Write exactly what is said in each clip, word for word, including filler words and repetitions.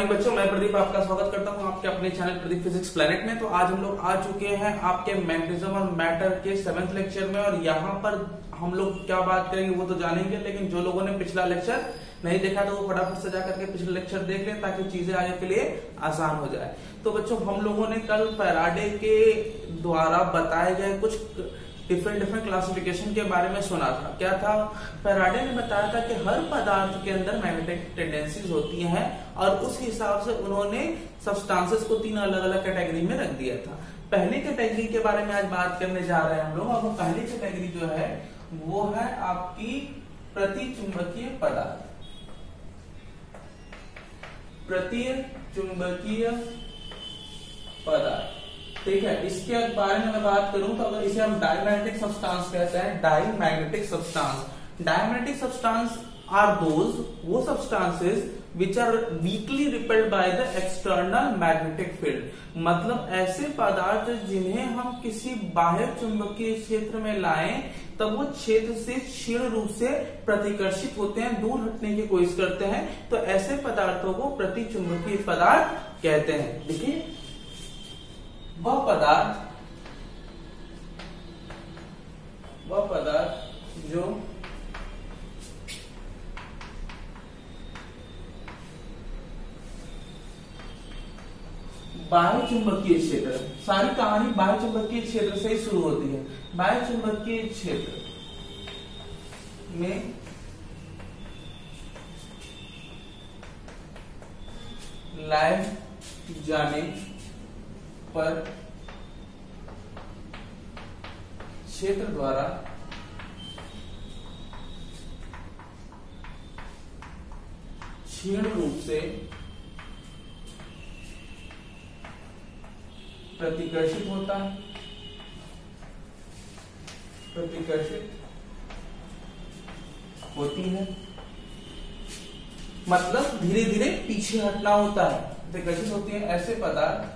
Morning बच्चों, मैं प्रदीप आपका स्वागत करता हूं आपके अपने चैनल प्रदीप फिजिक्स प्लेनेट में। तो आज हम लोग आ चुके हैं आपके मैग्नेटिज्म और मैटर के सेवेंथ लेक्चर में, और यहाँ पर हम लोग क्या बात करेंगे वो तो जानेंगे, लेकिन जो लोगों ने पिछला लेक्चर नहीं देखा तो वो फटाफट से जाकर के पिछले लेक्चर देख लें ताकि चीजें आगे के लिए आसान हो जाए। तो बच्चों, हम लोगों ने कल फैराडे के द्वारा बताए गए कुछ डिफरेंट डिफरेंट क्लासिफिकेशन के बारे में सुना था। क्या था? फैराडे ने बताया था कि हर पदार्थ के अंदर मैग्नेटिक टेंडेंसीज होती हैं, और उस हिसाब से उन्होंने सब्सटेंसेस को तीन अलग अलग कैटेगरी में रख दिया था। पहली कैटेगरी के बारे में आज बात करने जा रहे हैं हम लोग, और वो पहली कैटेगरी जो है वो है आपकी प्रतिचुंबकीय पदार्थ। प्रतिचुंबकीय पदार्थ, ठीक है। इसके बारे में मैं बात करूं तो अगर इसे हम डायमैग्नेटिक सब्सटेंस कहते हैं, diamagnetic substance. Diamagnetic substance are those वो substances which are weakly repelled by the external magnetic field. मतलब ऐसे पदार्थ जिन्हें हम किसी बाह्य चुंबकीय क्षेत्र में लाएं तब वो क्षेत्र से क्षीण रूप से प्रतिकर्षित होते हैं, दूर हटने की कोशिश करते हैं, तो ऐसे पदार्थों को प्रतिचुंबकीय पदार्थ कहते हैं। देखिए, वह पदार्थ वह पदार्थ जो बाह्य चुंबकीय क्षेत्र, सारी कहानी बाह्य चुंबकीय क्षेत्र से ही शुरू होती है। बाह्य चुंबकीय क्षेत्र में लाए जाने पर क्षेत्र द्वारा क्षीण रूप से प्रतिकर्षित होता है प्रतिकर्षित होती है मतलब धीरे धीरे पीछे हटना होता है, प्रतिकर्षित होती है। ऐसे पदार्थ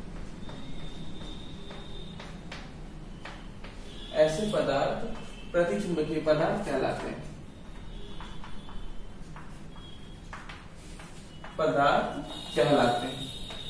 ऐसे पदार्थ प्रतिचुंबकीय पदार्थ कहलाते हैं। पदार्थ कहलाते हैं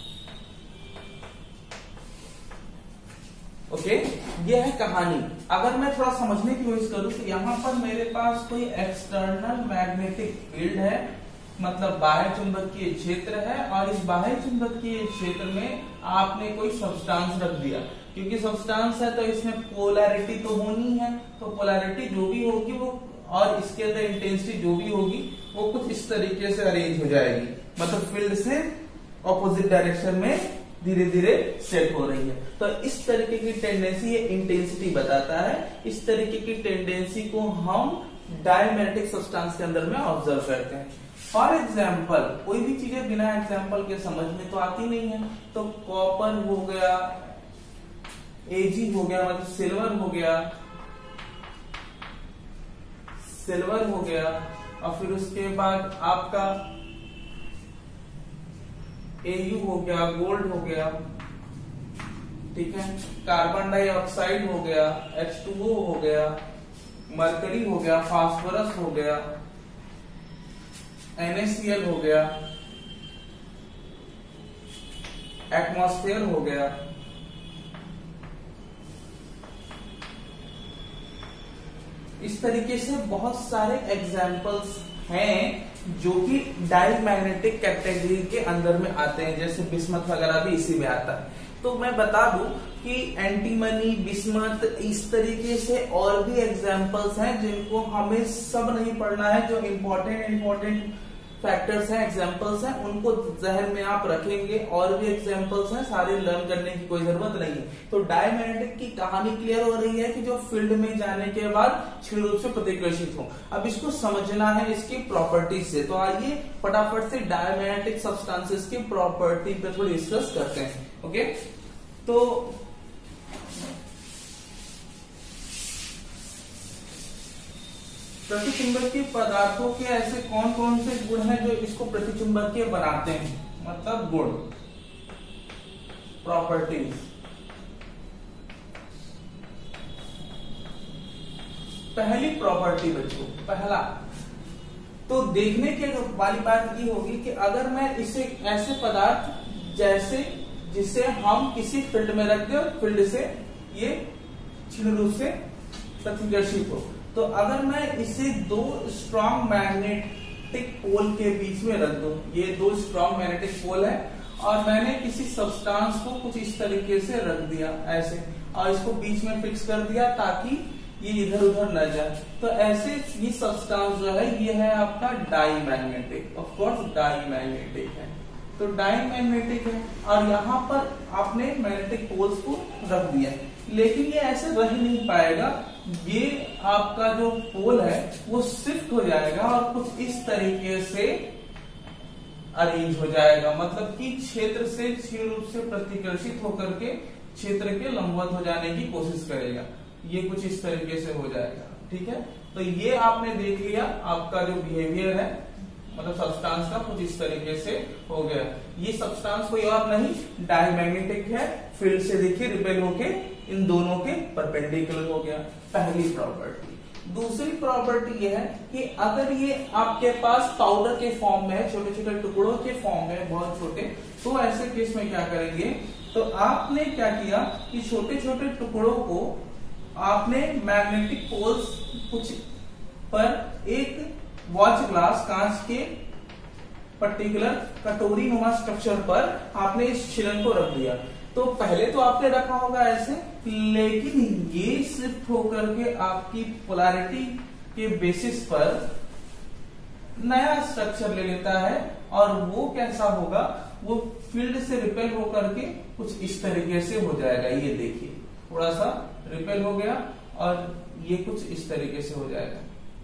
ओके, ये है कहानी। अगर मैं थोड़ा समझने की कोशिश करूं तो यहां पर मेरे पास कोई एक्सटर्नल मैग्नेटिक फील्ड है, मतलब बाह्य चुंबकीय क्षेत्र है, और इस बाह्य चुंबकीय क्षेत्र में आपने कोई सब्सटेंस रख दिया। क्योंकि सब्सटेंस है तो इसमें पोलैरिटी तो होनी है, तो पोलैरिटी जो भी होगी वो और इसके अंदर इंटेंसिटी जो भी होगी वो कुछ इस तरीके से अरेंज हो जाएगी, मतलब फील्ड से ऑपोजिट डायरेक्शन में धीरे धीरे सेट हो रही है। तो इस तरीके की टेंडेंसी ये इंटेंसिटी बताता है। इस तरीके की टेंडेंसी को हम डायमैग्नेटिक सब्सटेंस के अंदर में ऑब्जर्व करते हैं। फॉर एग्जाम्पल, कोई भी चीजें बिना एग्जाम्पल के समझ में तो आती नहीं है, तो कॉपर हो गया, एजी हो गया, मतलब सिल्वर हो गया सिल्वर हो गया और फिर उसके बाद आपका एयू हो गया, गोल्ड हो गया, ठीक है, कार्बन डाइऑक्साइड हो गया, एच टू ओ हो गया, मरकरी हो गया, फास्फोरस हो गया, एन ए सी एल हो गया, एटमॉस्फेयर हो गया। इस तरीके से बहुत सारे एग्जाम्पल्स हैं जो कि डायमैग्नेटिक कैटेगरी के अंदर में आते हैं, जैसे बिस्मथ वगैरह भी इसी में आता है। तो मैं बता दूं कि एंटीमनी, बिस्मथ, इस तरीके से और भी एग्जाम्पल्स हैं जिनको हमें सब नहीं पढ़ना है। जो इम्पोर्टेंट इम्पोर्टेंट फैक्टर्स हैं, एग्जाम्पल्स हैं, उनको जहन में आप रखेंगे। और भी एग्जाम्पल्स हैं, सारे लर्न करने की कोई जरूरत नहीं है। तो डायमैग्नेटिक की कहानी क्लियर हो रही है कि जो फील्ड में जाने के बाद क्षीण रूप से प्रतिकर्षित हो। अब इसको समझना है इसकी प्रॉपर्टीज से, तो आइए फटाफट से डायमैग्नेटिक सब्सटेंसेस की प्रॉपर्टी पे थोड़ी डिस्कस करते हैं। ओके, तो प्रतिचुंबकीय पदार्थों के ऐसे कौन कौन से गुण हैं जो इसको प्रतिचुंबकीय बनाते हैं, मतलब गुण, प्रॉपर्टीज। पहली प्रॉपर्टी बच्चों, पहला तो देखने के वाली बात ये होगी कि अगर मैं इसे ऐसे पदार्थ जैसे जिसे हम किसी फील्ड में रख दें और फील्ड से ये क्षीण रूप से प्रतिकर्षित हो, तो अगर मैं इसे दो स्ट्रॉन्ग मैग्नेटिक पोल के बीच में रख दूं, ये दो स्ट्रॉन्ग मैग्नेटिक पोल है और मैंने किसी सब्सटेंस को कुछ इस तरीके से रख दिया ऐसे और इसको बीच में फिक्स कर दिया ताकि ये इधर उधर न जाए, तो ऐसे ये सब्सटेंस जो है ये है आपका diamagnetic, of course diamagnetic है, तो डाई मैग्नेटिक है और यहाँ पर आपने मैग्नेटिक पोल्स को रख दिया, लेकिन ये ऐसे रह नहीं पाएगा, ये आपका जो पोल है वो शिफ्ट हो जाएगा और कुछ इस तरीके से अरेंज हो जाएगा, मतलब कि क्षेत्र से क्षीण रूप से प्रतिकर्षित होकर के क्षेत्र के लंबवत हो जाने की कोशिश करेगा, ये कुछ इस तरीके से हो जाएगा। ठीक है, तो ये आपने देख लिया आपका जो बिहेवियर है, मतलब सब्सटेंस का कुछ इस तरीके से हो गया। ये सब्सटेंस कोई और नहीं डायमैग्नेटिक है, फील्ड से देखिए रिपेल होके इन दोनों के परपेंडिकुलर हो गया, पहली प्रॉपर्टी। दूसरी प्रॉपर्टी ये है कि अगर ये आपके पास पाउडर के फॉर्म में है, छोटे छोटे टुकड़ों के फॉर्म में बहुत छोटे, तो ऐसे केस में क्या करेंगे, तो आपने क्या किया कि छोटे छोटे टुकड़ों को आपने मैग्नेटिक पोल्स कुछ पर एक वॉच ग्लास कांच के पर्टिकुलर कटोरी नुमा स्ट्रक्चर पर आपने इस छिलन को रख दिया। तो पहले तो आपने रखा होगा ऐसे, लेकिन ये शिफ्ट होकर के आपकी पोलैरिटी के बेसिस पर नया स्ट्रक्चर ले लेता है और वो कैसा होगा, वो फील्ड से रिपेल होकर के कुछ इस तरीके से हो जाएगा। ये देखिए थोड़ा सा रिपेल हो गया और ये कुछ इस तरीके से हो जाएगा,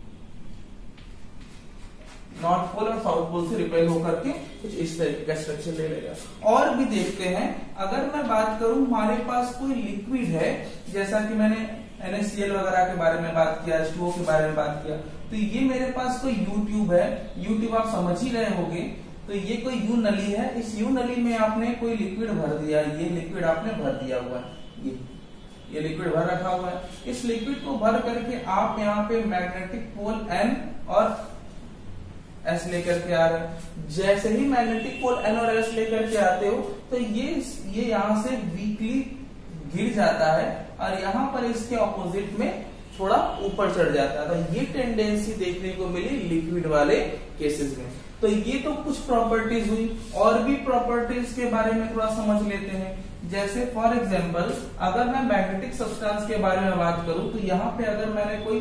नॉर्थ पोल और साउथ पोल से रिपेल होकर के कुछ इस तरीके का स्ट्रक्चर ले लेगा। और भी देखते हैं, अगर मैं बात करूं हमारे पास कोई लिक्विड है, जैसा कि मैंने एन ए सी एल वगैरह के बारे में बात किया, एच टू ओ के बारे में बात किया, तो ये मेरे पास कोई यू ट्यूब है, यू ट्यूब आप समझ ही रहे होंगे, तो ये कोई यू नली है, इस यू नली में आपने कोई लिक्विड भर दिया, ये लिक्विड आपने भर दिया हुआ है, ये ये लिक्विड भर रखा हुआ है। इस लिक्विड को भर करके आप यहाँ पे मैग्नेटिक पोल एन और एस लेकर के आ रहे हैं। जैसे ही मैग्नेटिक पोल एन और एस लेकर के आते हो तो ये ये यहाँ से वीकली गिर जाता है और यहाँ पर इसके ऑपोजिट में थोड़ा ऊपर चढ़ जाता है। तो ये टेंडेंसी देखने को मिली लिक्विड वाले केसेस में। तो ये तो कुछ प्रॉपर्टीज हुई, और भी प्रॉपर्टीज के बारे में थोड़ा समझ लेते हैं। जैसे फॉर एग्जांपल अगर मैं मैग्नेटिक सब्सटेंस के बारे में बात करूं तो यहाँ पे अगर मैंने कोई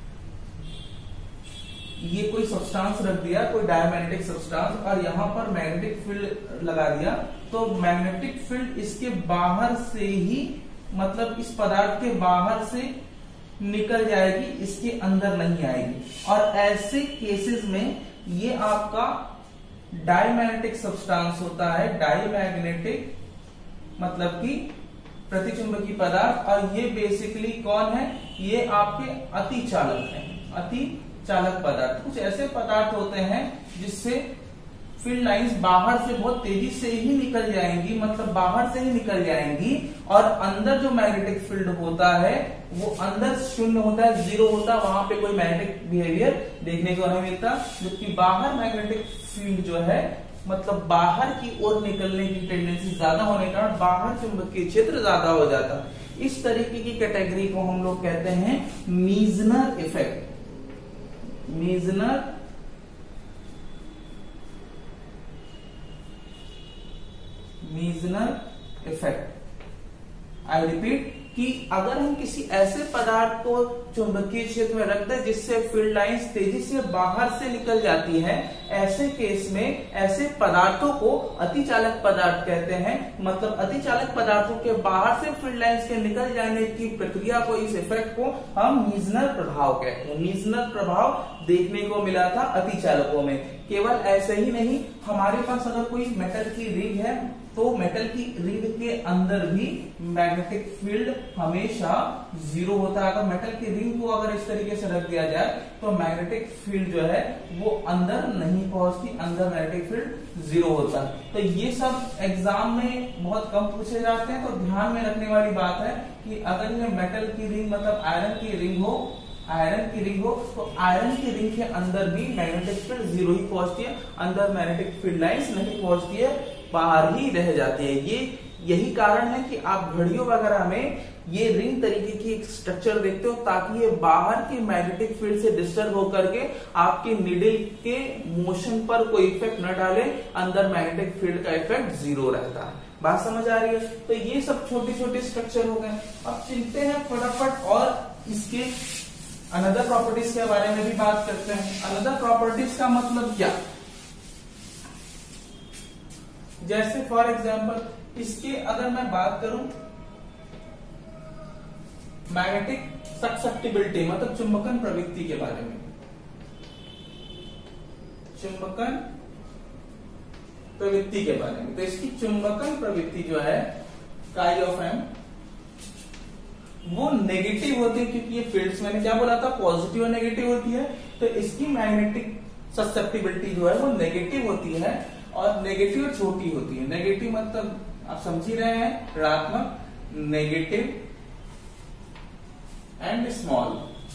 ये कोई सब्सटेंस रख दिया, कोई डायमैग्नेटिक सब्सटेंस, और यहाँ पर मैग्नेटिक फील्ड लगा दिया, तो मैग्नेटिक फील्ड इसके बाहर से ही, मतलब इस पदार्थ के बाहर से निकल जाएगी, इसके अंदर नहीं आएगी। और ऐसे केसेस में ये आपका डायमैग्नेटिक सब्सटेंस होता है, डायमैग्नेटिक मतलब कि प्रतिचुंबकीय पदार्थ। और ये बेसिकली कौन है, ये आपके अतिचालक हैं, अति चालक पदार्थ। कुछ ऐसे पदार्थ होते हैं जिससे फील्ड लाइंस बाहर से बहुत तेजी से ही निकल जाएंगी, मतलब बाहर से ही निकल जाएंगी, और अंदर जो मैग्नेटिक फील्ड होता है वो अंदर शून्य होता है, जीरो होता है, वहां पे कोई मैग्नेटिक बिहेवियर देखने को नहीं मिलता। जबकि बाहर मैग्नेटिक फील्ड जो है, मतलब बाहर की ओर निकलने की टेंडेंसी ज्यादा होने के कारण बाहर चुंबकीय क्षेत्र ज्यादा हो जाता है। इस तरीके की कैटेगरी को हम लोग कहते हैं Meissner effect. Meissner Meissner effect. I repeat कि अगर हम किसी ऐसे पदार्थ को चुंबकीय क्षेत्र में रख दें जिससे फील्ड लाइंस तेजी से बाहर से निकल जाती है, ऐसे केस में ऐसे पदार्थों को अतिचालक पदार्थ कहते हैं। मतलब अतिचालक पदार्थों के बाहर से फील्ड लाइंस के निकल जाने की प्रक्रिया को, इस इफेक्ट को हम मीजनर प्रभाव कहते हैं। मीजनर प्रभाव देखने को मिला था अतिचालकों में। केवल ऐसे ही नहीं, हमारे पास अगर कोई मेटल की रिंग है तो मेटल की रिंग के अंदर भी मैग्नेटिक फील्ड हमेशा जीरो होता है। अगर मेटल की रिंग को अगर इस तरीके से रख दिया जाए तो मैग्नेटिक फील्ड जो है वो अंदर नहीं पहुंचती, अंदर मैग्नेटिक फील्ड जीरो होता है। तो ये सब एग्जाम में बहुत कम पूछे जाते हैं, तो ध्यान में रखने वाली बात है कि अगर ये मेटल की रिंग मतलब आयरन की रिंग हो आयरन की रिंग हो तो आयरन की रिंग के अंदर भी मैग्नेटिक फील्ड जीरो ही पहुंचती है, अंदर मैग्नेटिक फील्ड लाइंस नहीं पहुंचती है, बाहर ही रह जाती है। ये यही कारण है कि आप घड़ियों वगैरह में ये रिंग तरीके की एक स्ट्रक्चर देखते हो ताकि ये बाहर के मैग्नेटिक फील्ड से डिस्टर्ब होकर के आपके नीडल के मोशन पर कोई इफेक्ट न डाले, अंदर मैग्नेटिक फील्ड का इफेक्ट जीरो रहता है। बात समझ आ रही है? तो ये सब छोटे छोटे स्ट्रक्चर हो गए। अब चलते हैं फटाफट और इसके अनदर प्रॉपर्टीज के बारे में भी बात करते हैं। अनदर प्रॉपर्टीज का मतलब क्या? जैसे फॉर एग्जांपल इसके अगर मैं बात करूं मैग्नेटिक ससेप्टिबिलिटी मतलब चुंबकन प्रवृत्ति के बारे में, चुंबकन प्रवृत्ति के बारे में, तो इसकी चुंबकन प्रवृत्ति जो है काई ऑफ एम वो नेगेटिव होती है, क्योंकि ये फील्ड्स मैंने क्या बोला था पॉजिटिव और नेगेटिव होती है, तो इसकी मैग्नेटिक ससेप्टिबिलिटी जो है वो नेगेटिव होती है और नेगेटिव छोटी होती है। नेगेटिव मतलब आप समझ ही रहे हैं, ऋणात्मक, negative and small,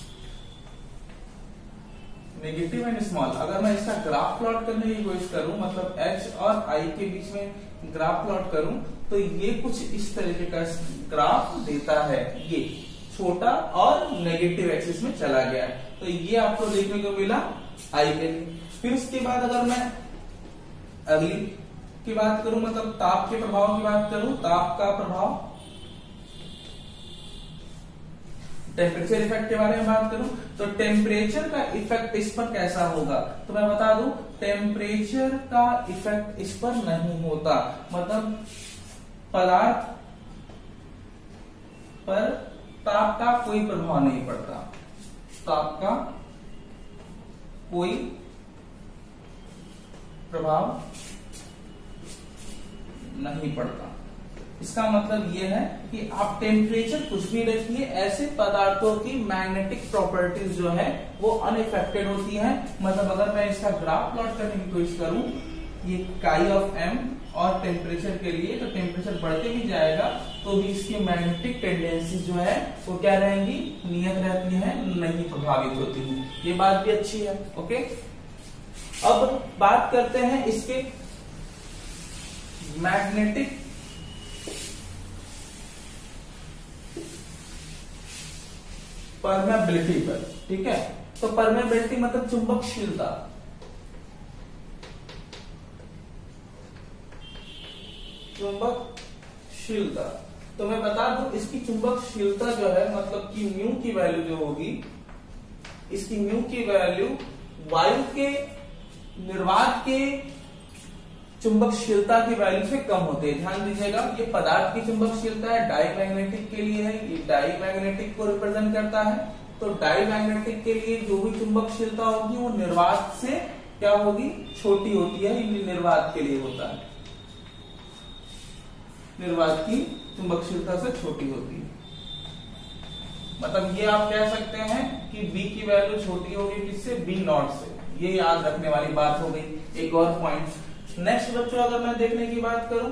negative and small. अगर मैं इसका ग्राफ प्लॉट करने की कोशिश करूं मतलब H और I के बीच में ग्राफ प्लॉट करूं तो ये कुछ इस तरीके का ग्राफ देता है। ये छोटा और नेगेटिव एक्सिस में चला गया है, तो ये आपको देखने को मिला I के लिए। फिर उसके बाद अगर मैं अगली की बात करूं मतलब ताप के प्रभाव की बात करूं, ताप का प्रभाव, टेम्परेचर इफेक्ट के बारे में बात करूं तो टेम्परेचर का इफेक्ट इस पर कैसा होगा, तो मैं बता दूं टेम्परेचर का इफेक्ट इस पर नहीं होता। मतलब पदार्थ पर ताप का कोई प्रभाव नहीं पड़ता, ताप का कोई प्रभाव नहीं पड़ता। इसका मतलब यह है कि आप टेम्परेचर कुछ भी रखिए, ऐसे पदार्थों की मैग्नेटिक प्रॉपर्टीज जो है वो अनइफेक्टेड होती हैं। मतलब अगर मैं इसका ग्राफ प्लॉट करने की कोशिश करूं ये काई ऑफ एम और टेम्परेचर के लिए, तो टेम्परेचर बढ़ते भी जाएगा तो भी इसकी मैग्नेटिक टेंडेंसी जो है वो क्या रहेंगी, नियत रहती है, नहीं प्रभावित होती है। ये बात भी अच्छी है। ओके, अब बात करते हैं इसके मैग्नेटिक परमेबिलिटी पर। ठीक है, तो परमेबिलिटी मतलब चुंबकशीलता, चुंबकशीलता तो मैं बता दूं इसकी चुंबकशीलता जो है मतलब कि म्यू की वैल्यू जो होगी, इसकी म्यू की वैल्यू वायु के निर्वात के चुंबकशीलता की वैल्यू से कम होते हैं। ध्यान दीजिएगा, ये पदार्थ की चुंबकशीलता है, डाईमैग्नेटिक के लिए है, ये डाईमैग्नेटिक को रिप्रेजेंट करता है। तो डाईमैग्नेटिक के लिए जो भी चुंबकशीलता होगी वो निर्वात से क्या होगी, छोटी होती है। ये निर्वात के लिए होता है, निर्वात की चुंबकशीलता से छोटी होती है। मतलब ये आप कह सकते हैं कि B की वैल्यू छोटी होगी किससे, बी नॉट से। ये याद रखने वाली बात हो गई। एक और पॉइंट नेक्स्ट बच्चों अगर मैं देखने की बात करूं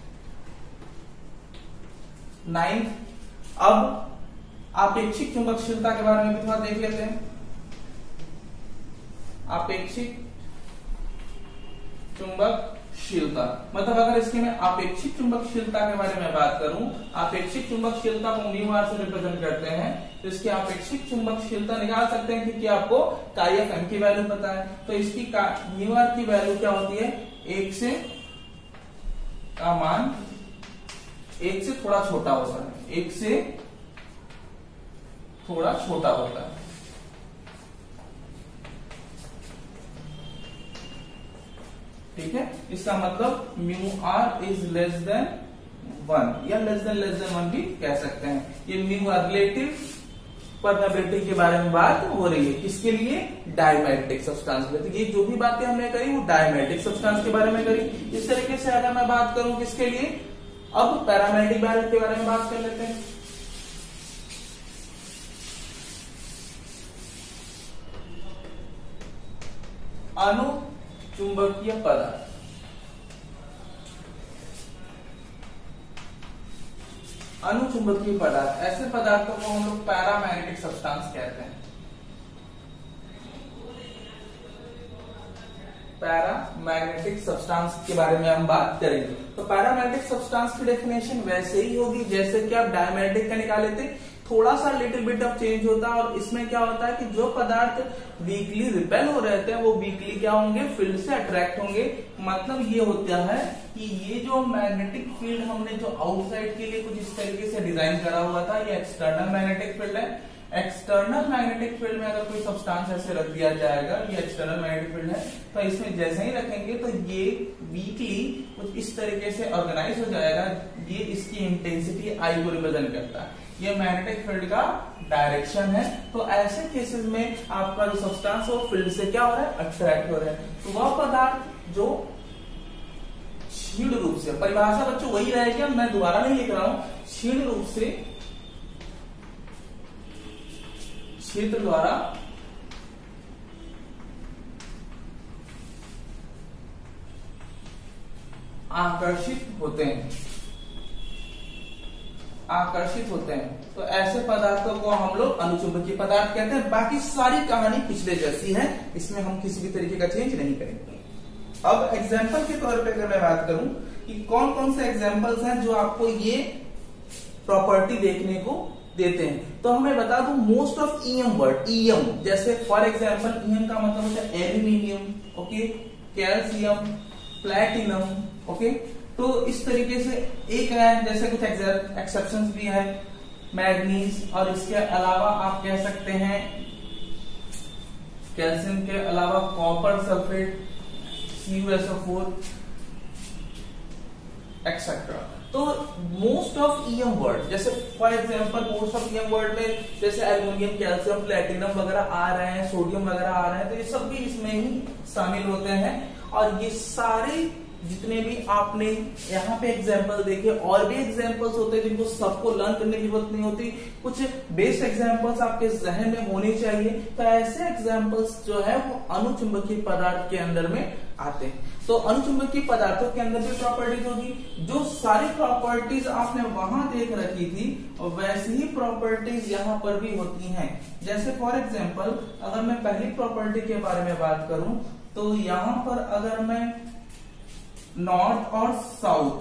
नाइन्थ, अब आपेक्षिक चुंबकशीलता के बारे में भी थोड़ा देख लेते हैं। आपेक्षिक चुंबकशीलता मतलब अगर इसकी मैं आपेक्षिक चुंबकशीलता के बारे में बात करूं, आपेक्षिक चुंबकशीलता को म्यू आर से रिप्रेजेंट करते हैं, तो इसकी आपेक्षिक चुंबकशीलता निकाल सकते हैं क्योंकि आपको काई एफ एम की वैल्यू पता है। तो इसकी म्यू आर की वैल्यू क्या होती है, एक से का मान एक से थोड़ा छोटा होता है, एक से थोड़ा छोटा होता है। ठीक है, इसका मतलब mu R is less than one या less than less than one भी कह सकते हैं। ये म्यू आर रिलेटिव परमेबिलिटी के बारे में बात हो रही है, किसके लिए, डायमैग्नेटिक सब्सटेंस के लिए। ये जो भी बातें हमने करी वो डायमैग्नेटिक सब्सटेंस के बारे में करी। इस तरीके से अगर मैं बात करूं किसके लिए, अब पैरामैग्नेटिक बैलेंस के बारे में बात कर लेते हैं। अनुचुंबकीय पदार्थ, अनुचुंबकीय पदार्थ ऐसे पदार्थों को हम लोग पैरामैग्नेटिक सब्सटेंस कहते हैं। पैरामैग्नेटिक सब्सटेंस के बारे में हम बात करेंगे। तो पैरामैग्नेटिक सब्सटेंस की डेफिनेशन वैसे ही होगी जैसे कि आप डायमैग्नेटिक का निकाले थे, थोड़ा सा लिटिल बिट ऑफ चेंज होता है। और इसमें क्या होता है कि जो पदार्थ वीकली रिपेल हो रहे थे वो वीकली क्या होंगे, फील्ड से अट्रैक्ट होंगे। मतलब ये होता है कि ये जो मैग्नेटिक फील्ड हमने जो आउटसाइड के लिए कुछ इस तरीके से डिजाइन करा हुआ था, ये एक्सटर्नल मैग्नेटिक फील्ड है। एक्सटर्नल मैग्नेटिक फील्ड में अगर कोई सब्सटेंस ऐसे रख दिया जाएगा, ये एक्सटर्नल मैग्नेटिक फील्ड है, तो इसमें जैसे ही रखेंगे तो ये वीकली कुछ इस तरीके से ऑर्गेनाइज हो जाएगा। ये इसकी इंटेंसिटी आई को रिप्रेजेंट करता है। ये मैग्नेटिक फील्ड का डायरेक्शन है। तो ऐसे केसेस में आपका जो सब्सटेंस है वो फील्ड से क्या हो रहा है, अट्रैक्ट हो रहा है। तो वह पदार्थ जो क्षीण रूप से, परिभाषा बच्चों वही रहेगी, मैं दोबारा नहीं लिख रहा हूं, क्षीण रूप से क्षेत्र द्वारा आकर्षित होते हैं, आकर्षित होते हैं। तो ऐसे पदार्थों को हम लोग अनुचुंबकीय पदार्थ कहते हैं। बाकी सारी कहानी पिछले जैसी है, इसमें हम किसी भी तरीके का चेंज नहीं करेंगे। अब एग्जाम्पल के तौर पे अगर मैं बात करूं कि कौन कौन से एग्जाम्पल्स हैं जो आपको ये प्रॉपर्टी देखने को देते हैं, तो हमें बता दूं most of EM word, EM जैसे फॉर एग्जांपल ईएम का मतलब होता है aluminium, okay, calcium, platinum, okay. तो इस तरीके से एक है, जैसे कुछ एक्सेप्शंस भी है, मैग्नीज, और इसके अलावा आप कह सकते हैं कैल्शियम के अलावा copper sulphate, C U S O four etcetera. तो मोस्ट ऑफ ईएम वर्ड, जैसे for example most of EM word में जैसे एल्यूमिनियम, कैल्शियम, प्लेटिनम वगैरह आ रहे हैं, सोडियम वगैरह आ रहे हैं, तो ये सब भी इसमें ही शामिल होते हैं। और ये सारे जितने भी आपने यहाँ पे एग्जाम्पल देखे, और भी एग्जाम्पल्स होते हैं जिनको सबको लर्न करने की जरूरत नहीं होती, कुछ बेस्ट एग्जाम्पल्स आपके जहन में होने चाहिए। तो ऐसे एग्जाम्पल्स जो है वो अनुचुंबकीय पदार्थ के अंदर में आते हैं। तो अनुचुंबकीय पदार्थों के अंदर भी प्रॉपर्टीज होगी, जो सारी प्रॉपर्टीज आपने वहां देख रखी थी और वैसी ही प्रॉपर्टीज यहाँ पर भी होती हैं। जैसे फॉर एग्जाम्पल अगर मैं पहली प्रॉपर्टी के बारे में बात करूं तो यहाँ पर अगर मैं नॉर्थ और साउथ,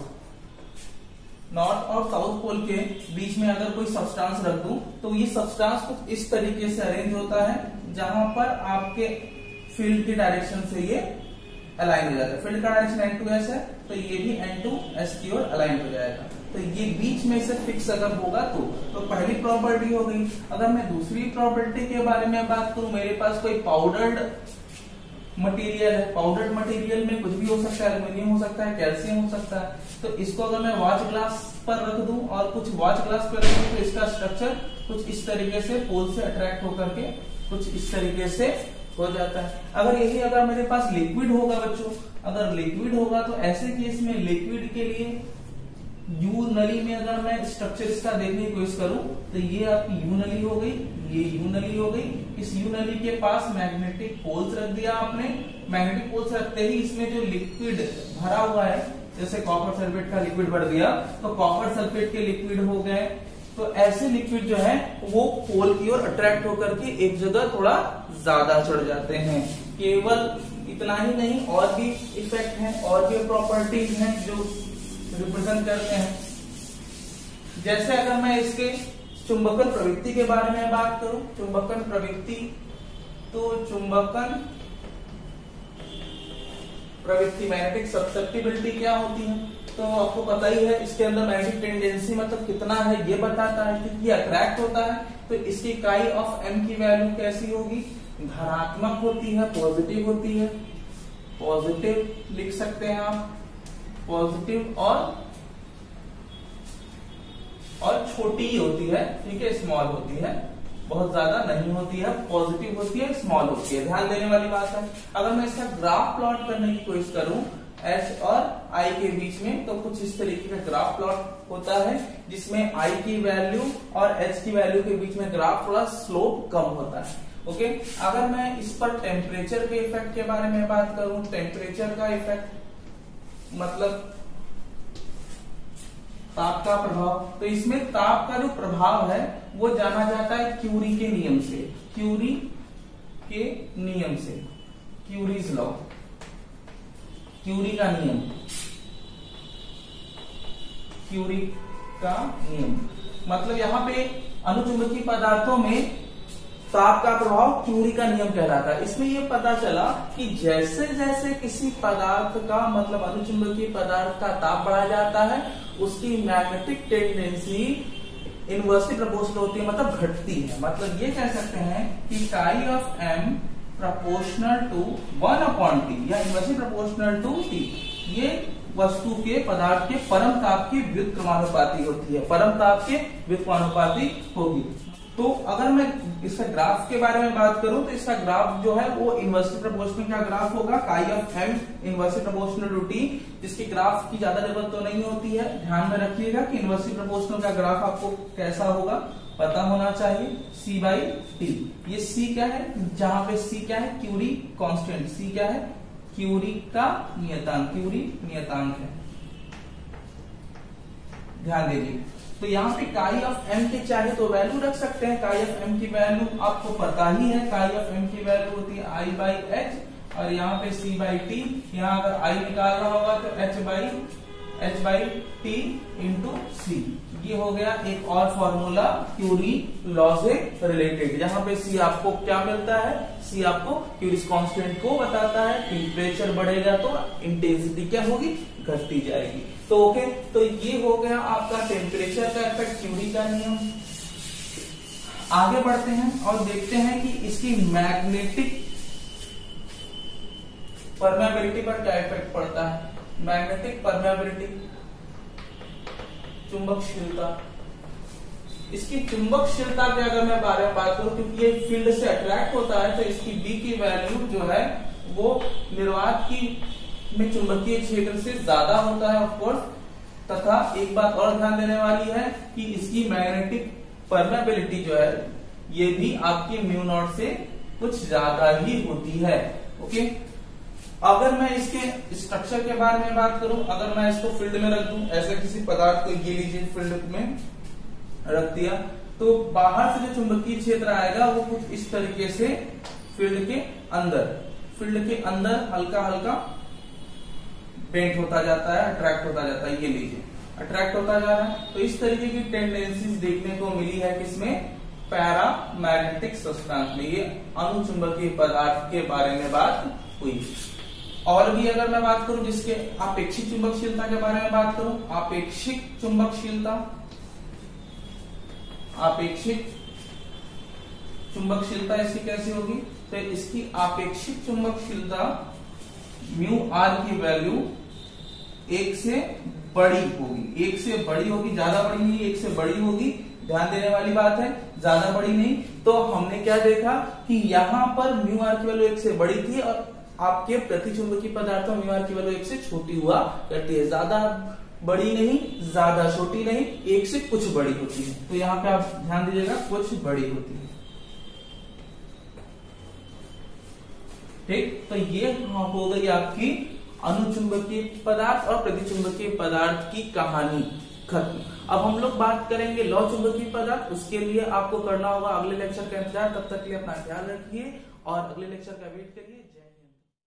नॉर्थ और साउथ पोल के बीच में अगर कोई सब्सटेंस रख दूं तो ये सब्सटेंस कुछ इस तरीके से अरेंज होता है जहां पर आपके फील्ड की डायरेक्शन से ये अलाइन हो जाता है। फील्ड का डायरेक्शन एन टू एस है तो ये भी एन टू एस की ओर अलाइन हो जाएगा। तो ये बीच में से फिक्स अगर होगा तो, तो पहली प्रॉपर्टी हो गई। अगर मैं दूसरी प्रॉपर्टी के बारे में बात करूं, मेरे पास कोई पाउडर्ड मटेरियल है, पाउडर्ड मटेरियल में कुछ भी हो सकता है, एल्यूमिनियम हो सकता है, कैल्शियम हो सकता है। तो इसको अगर मैं वॉच ग्लास पर रख दूं और कुछ वॉच ग्लास पर रख दूं तो इसका स्ट्रक्चर कुछ इस तरीके से पोल से अट्रैक्ट होकर के कुछ इस तरीके से हो जाता है। अगर यही अगर मेरे पास लिक्विड होगा बच्चों, अगर लिक्विड होगा तो ऐसे केस में लिक्विड के लिए यू नली में अगर मैं स्ट्रक्चर इसका देखने की कोशिश करूं तो ये आपकी यू नली हो गई, ये यू नली हो गई। इस यू नली के पास मैग्नेटिक पोल्स रख दिया आपने। मैग्नेटिक पोल्स रखते ही इसमें जो लिक्विड भरा हुआ है, जैसे कॉपर सल्फेट का लिक्विड भर दिया तो कॉपर सल्फेट के लिक्विड हो गए। तो ऐसे लिक्विड जो है वो पोल की ओर अट्रैक्ट होकर के एक जगह थोड़ा ज्यादा चढ़ जाते हैं। केवल इतना ही नहीं, और भी इफेक्ट है, और भी प्रॉपर्टीज हैं जो रिप्रेजेंट करते हैं। जैसे अगर मैं इसके चुंबकन प्रवृत्ति के बारे में बात करूं, चुंबकन प्रवृत्ति, तो चुंबकन प्रवृत्ति मैग्नेटिक ससेप्टिबिलिटी क्या होती है तो आपको पता ही है। इसके अंदर मैग्नेटिक टेंडेंसी मतलब कितना है ये बताता है, क्योंकि अट्रैक्ट होता है। तो इसकी इकाई ऑफ एम की वैल्यू कैसी होगी, धनात्मक होती है, पॉजिटिव होती है। पॉजिटिव लिख सकते हैं आप, पॉजिटिव और और छोटी ही होती है, ठीक है, स्मॉल होती है, बहुत ज्यादा नहीं होती है, पॉजिटिव होती है, स्मॉल होती है। ध्यान देने वाली बात है। अगर मैं इसका ग्राफ प्लॉट करने की कोशिश करूं एच और आई के बीच में, तो कुछ इस तरीके का ग्राफ प्लॉट होता है जिसमें आई की वैल्यू और एच की वैल्यू के बीच में ग्राफ थोड़ा स्लोप कम होता है। ओके, अगर मैं इस पर टेम्परेचर के इफेक्ट के बारे में बात करूं, टेम्परेचर का इफेक्ट मतलब ताप का प्रभाव, तो इसमें ताप का जो प्रभाव है वो जाना जाता है क्यूरी के नियम से, क्यूरी के नियम से, क्यूरीज लॉ। क्यूरी का नियम, क्यूरी का नियम मतलब यहाँ पे अनुचुंबकीय पदार्थों में ताप का प्रभाव क्यूरी का नियम कहलाता है। इसमें ये पता चला कि जैसे जैसे किसी पदार्थ का मतलब अनुचुंबकीय पदार्थ का ताप बढ़ा जाता है उसकी मैग्नेटिक टेंडेंसी इनवर्सली प्रोपोर्शनल होती है, मतलब घटती है। मतलब ये कह सकते हैं कि chi of M proportional to one upon T या इनवर्सली प्रोपोर्शनल टू टी, ये वस्तु के पदार्थ के परम ताप की व्युत्क्रमानुपाती होती है, परम ताप के व्युत्क्रमानुपाती होगी। तो अगर मैं इसका ग्राफ के बारे में बात करूं तो इसका ग्राफ जो है वो इनवर्सली प्रोपोर्शनल का ग्राफ होगा, chi of M inversely proportional to T, जिसकी ग्राफ की ज्यादा जरूरत तो नहीं होती है। ध्यान में रखिएगा कि इनवर्सली प्रोपोर्शनल का ग्राफ आपको कैसा होगा पता होना चाहिए, सी बाई टी। ये सी क्या है, जहां पे सी क्या है, क्यूरी कांस्टेंट, सी क्या है, क्यूरी का नियतांक, क्यूरी नियतांक है, ध्यान दीजिए। तो यहाँ पे काई ऑफ एम की चाहे तो वैल्यू रख सकते हैं, काई ऑफ एम की वैल्यू आपको पता ही है, काई ऑफ एम की वैल्यू होती है आई बाई एच और यहाँ पे सी बाई टी। यहाँ अगर आई निकालना होगा तो H by H by T into C. ये हो गया एक और फॉर्मूला क्यूरी लॉ से रिलेटेड, जहां पे सी आपको क्या मिलता है, सी आपको क्यूरीज कांस्टेंट को बताता है। टेम्परेचर बढ़ेगा तो इंटेंसिटी क्या होगी, घटती जाएगी। तो ओके, तो ये हो गया आपका टेम्परेचर का इफेक्ट, क्यूरी का नियम। आगे बढ़ते हैं और देखते हैं कि इसकी मैग्नेटिक परमेबिलिटी पर क्या इफेक्ट पड़ता है। मैग्नेटिक परमेबिलिटी, चुंबकशीलता, इसकी चुंबकशीलता के अगर मैं बारे में बात करूं, क्योंकि ये फील्ड से अट्रैक्ट होता है तो इसकी बी की वैल्यू जो है वो निर्वात की में चुंबकीय क्षेत्र से ज्यादा होता है ऑफकोर्स। तथा एक बात और ध्यान देने वाली है कि इसकी मैग्नेटिक परमेबिलिटी जो है ये भी आपके म्यू नॉट से कुछ ज्यादा ही होती है। ओके, अगर मैं इसके स्ट्रक्चर के बारे में बात करूं, अगर मैं इसको फील्ड में रख दूं, ऐसे किसी पदार्थ को ये लीजिए फील्ड में रख दिया, तो बाहर से जो चुंबकीय क्षेत्र आएगा वो कुछ इस तरीके से फील्ड के अंदर फील्ड के अंदर हल्का हल्का बेंट होता जाता है, अट्रैक्ट होता जाता है। ये लीजिए अट्रैक्ट होता जा रहा है। तो इस तरीके की टेंडेंसीज देखने को मिली है किसमें, पैरामैग्नेटिक सब्सटेंस में। ये अनुचुंबकीय पदार्थ के बारे में बात हुई। और भी अगर मैं बात करूं जिसके आपेक्षिक चुंबकशीलता के बारे में बात करूं, आपेक्षिक चुंबकशीलता, आपेक्षिक चुंबकशीलता इसकी कैसी होगी, तो इसकी आपेक्षिक चुंबकशीलता म्यू आर की वैल्यू एक से बड़ी होगी, एक से बड़ी होगी, ज्यादा बड़ी नहीं, एक से बड़ी होगी। ध्यान देने वाली बात है, ज्यादा बड़ी नहीं। तो हमने क्या देखा कि यहां पर म्यू आर की वैल्यू एक से बड़ी थी और आपके प्रतिचुंबकीय पदार्थों में म्यू आर की वैल्यू एक से छोटी हुआ करती है, ज्यादा बड़ी नहीं, ज्यादा छोटी नहीं, एक से कुछ बड़ी होती है। तो यहाँ पे आप ध्यान दीजिएगा, कुछ बड़ी होती है। ठीक, तो ये हो गई आपकी अनुचुंबकीय पदार्थ और प्रतिचुंबकीय पदार्थ की कहानी खत्म। अब हम लोग बात करेंगे लौ चुंबकीय पदार्थ। उसके लिए आपको करना होगा अगले लेक्चर का इंतजार। तब तक के लिए अपना ख्याल रखिए और अगले लेक्चर का वेट करिए।